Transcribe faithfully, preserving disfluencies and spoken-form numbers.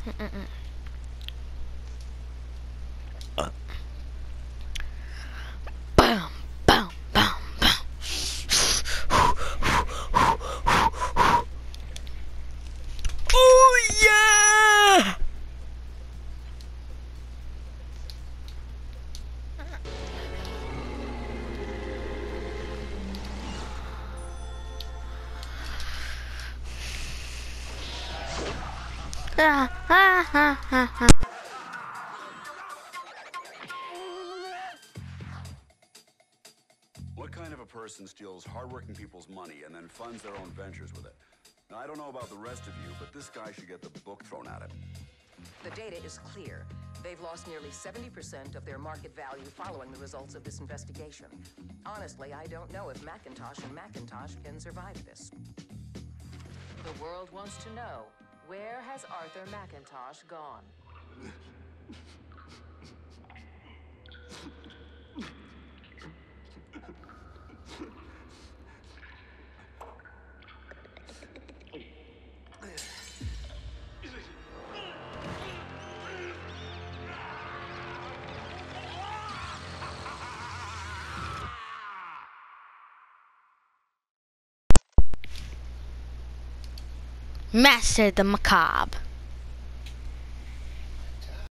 Mm-mm. Bam, bam, bam, bam. Oh yeah! Ah, ah, ah, ah, ah. What kind of a person steals hardworking people's money and then funds their own ventures with it? Now, I don't know about the rest of you, but this guy should get the book thrown at him. The data is clear. They've lost nearly seventy percent of their market value following the results of this investigation. Honestly, I don't know if Macintosh and Macintosh can survive this. The world wants to know, where has Arthur Macintosh gone? Master the Macabre.